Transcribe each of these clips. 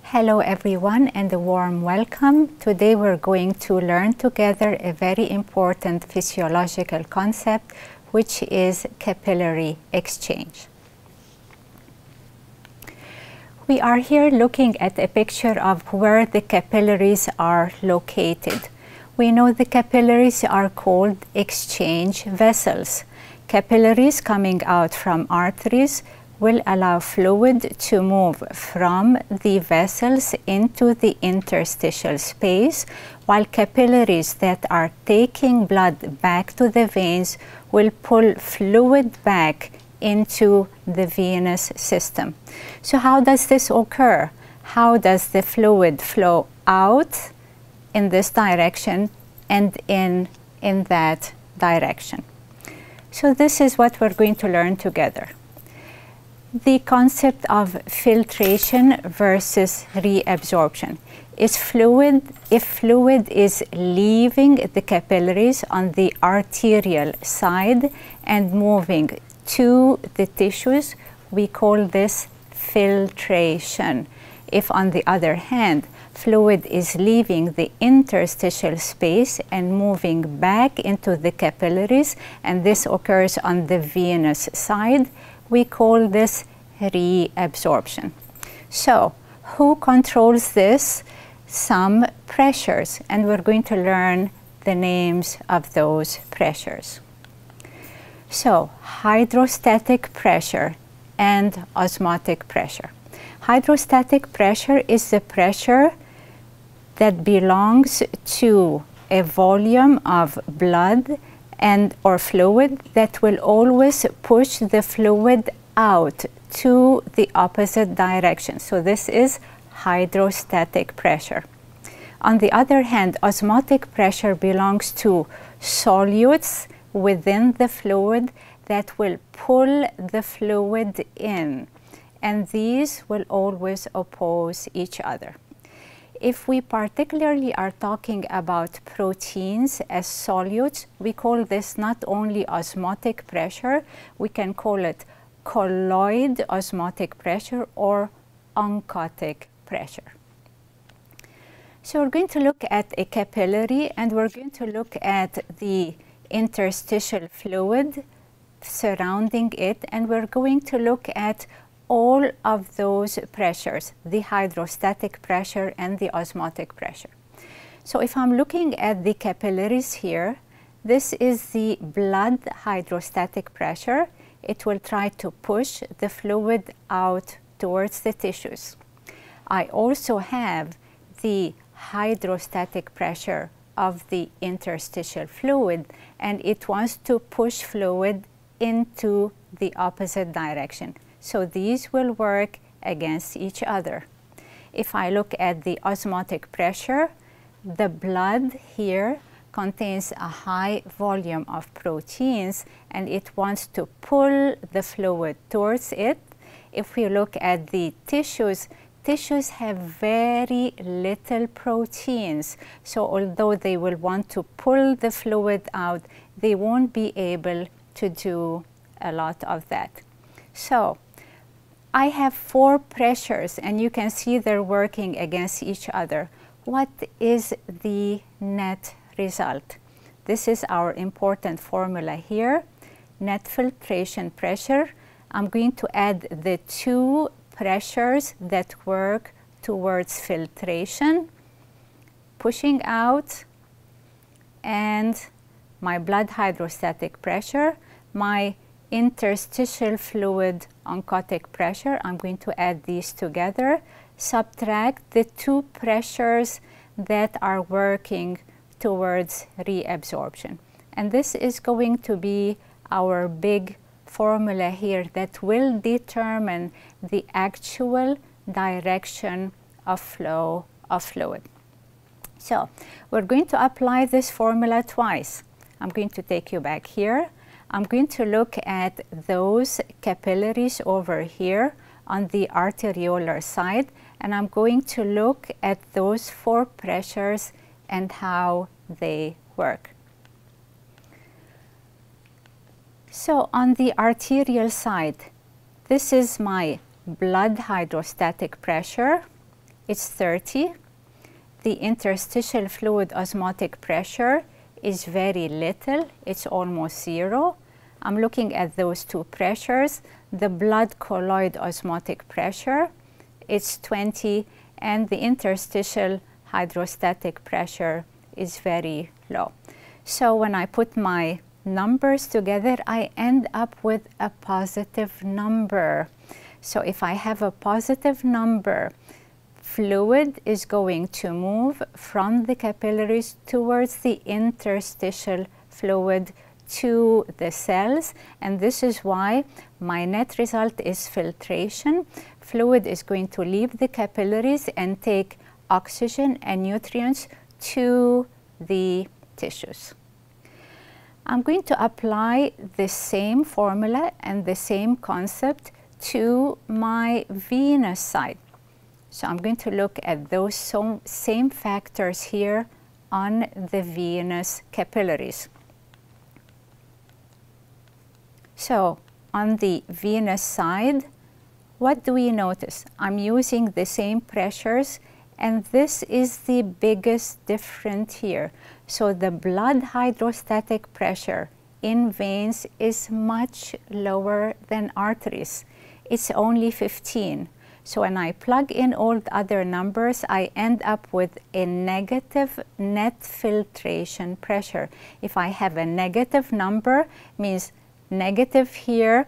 Hello everyone and a warm welcome. Today we're going to learn together a very important physiological concept, which is capillary exchange. We are here looking at a picture of where the capillaries are located. We know the capillaries are called exchange vessels. Capillaries coming out from arteries will allow fluid to move from the vessels into the interstitial space, while capillaries that are taking blood back to the veins will pull fluid back into the venous system. So how does this occur? How does the fluid flow out in this direction and in that direction? So this is what we're going to learn together. The concept of filtration versus reabsorption. If fluid is leaving the capillaries on the arterial side and moving to the tissues, we call this filtration. If, on the other hand, fluid is leaving the interstitial space and moving back into the capillaries, and this occurs on the venous side, we call this reabsorption. So, who controls this? Some pressures, and we're going to learn the names of those pressures. So, hydrostatic pressure and osmotic pressure. Hydrostatic pressure is the pressure that belongs to a volume of blood or fluid that will always push the fluid out to the opposite direction. So this is hydrostatic pressure. On the other hand, osmotic pressure belongs to solutes within the fluid that will pull the fluid in, and these will always oppose each other. If we particularly are talking about proteins as solutes, we call this not only osmotic pressure, we can call it colloid osmotic pressure or oncotic pressure. So we're going to look at a capillary, and we're going to look at the interstitial fluid surrounding it, and we're going to look at all of those pressures, the hydrostatic pressure and the osmotic pressure. So if I'm looking at the capillaries here, this is the blood hydrostatic pressure. It will try to push the fluid out towards the tissues. I also have the hydrostatic pressure of the interstitial fluid, and it wants to push fluid into the opposite direction. So these will work against each other. If I look at the osmotic pressure, the blood here contains a high volume of proteins, and it wants to pull the fluid towards it. If we look at the tissues, tissues have very little proteins. So although they will want to pull the fluid out, they won't be able to do a lot of that. So I have four pressures, and you can see they're working against each other. What is the net result? This is our important formula here. Net filtration pressure. I'm going to add the two pressures that work towards filtration, pushing out, and my blood hydrostatic pressure, my interstitial fluid oncotic pressure. I'm going to add these together, subtract the two pressures that are working towards reabsorption. And this is going to be our big formula here that will determine the actual direction of flow of fluid. So we're going to apply this formula twice. I'm going to take you back here. I'm going to look at those capillaries over here on the arteriolar side, and I'm going to look at those four pressures and how they work. So on the arterial side, this is my blood hydrostatic pressure, it's 30. The interstitial fluid osmotic pressure is very little, it's almost 0. I'm looking at those two pressures. The blood colloid osmotic pressure, it's 20, and the interstitial hydrostatic pressure is very low. So when I put my numbers together, I end up with a positive number. So if I have a positive number, fluid is going to move from the capillaries towards the interstitial fluid to the cells, and this is why my net result is filtration. Fluid is going to leave the capillaries and take oxygen and nutrients to the tissues. I'm going to apply the same formula and the same concept to my venous side. So I'm going to look at those same factors here on the venous capillaries. So on the venous side, what do we notice? I'm using the same pressures, and this is the biggest difference here. So the blood hydrostatic pressure in veins is much lower than arteries. It's only 15. So when I plug in all the other numbers, I end up with a negative net filtration pressure. If I have a negative number, means negative here,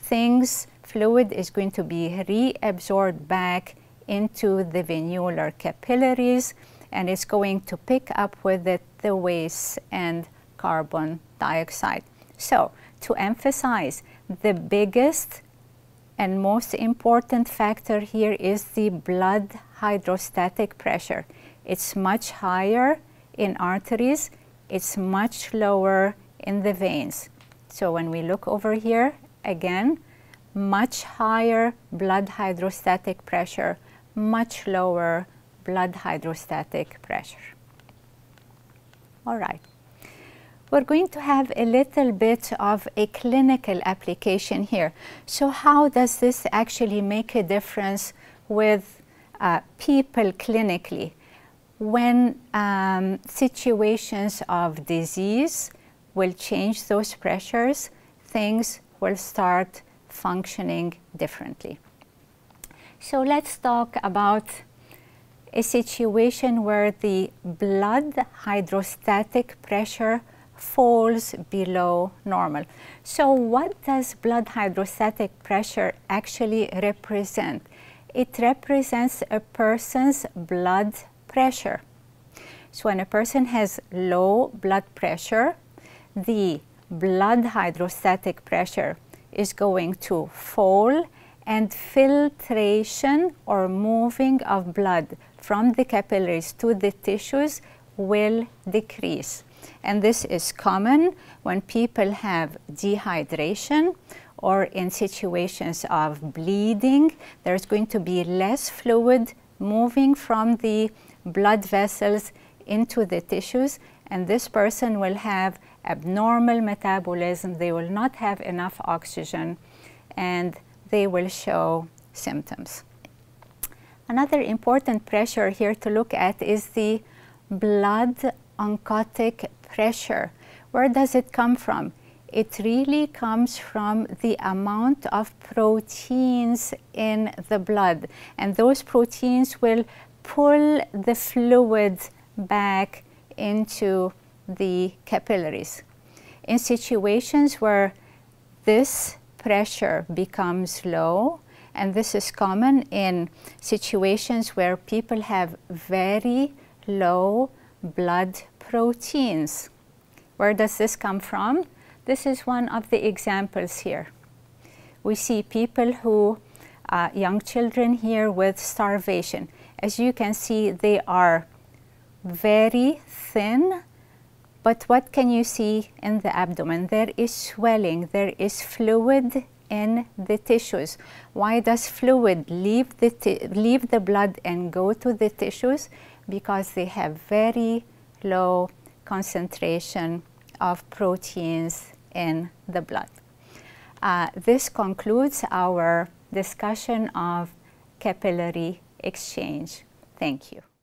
fluid is going to be reabsorbed back into the venular capillaries, and it's going to pick up with it the waste and carbon dioxide. So to emphasize, the biggest and most important factor here is the blood hydrostatic pressure. It's much higher in arteries, it's much lower in the veins. So when we look over here, again, much higher blood hydrostatic pressure, much lower blood hydrostatic pressure. All right. We're going to have a little bit of a clinical application here. So how does this actually make a difference with people clinically? When situations of disease will change those pressures, things will start functioning differently. So let's talk about a situation where the blood hydrostatic pressure falls below normal. So what does blood hydrostatic pressure actually represent? It represents a person's blood pressure. So when a person has low blood pressure, the blood hydrostatic pressure is going to fall, and filtration or moving of blood from the capillaries to the tissues will decrease. And this is common when people have dehydration or in situations of bleeding. There's going to be less fluid moving from the blood vessels into the tissues, and this person will have abnormal metabolism. They will not have enough oxygen, and they will show symptoms. Another important pressure here to look at is the blood oncotic pressure. Where does it come from? It really comes from the amount of proteins in the blood, and those proteins will pull the fluid back into the capillaries. In situations where this pressure becomes low, and this is common in situations where people have very low blood proteins. Where does this come from? This is one of the examples here. We see people who, young children here with starvation. As you can see, they are very thin, but what can you see in the abdomen? There is swelling, there is fluid in the tissues. Why does fluid leave the blood and go to the tissues? Because they have very low concentration of proteins in the blood. This concludes our discussion of capillary exchange. Thank you.